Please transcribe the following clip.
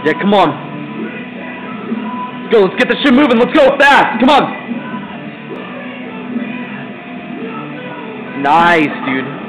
Yeah, come on. Let's go, let's get this shit moving, let's go fast, come on. Nice, dude.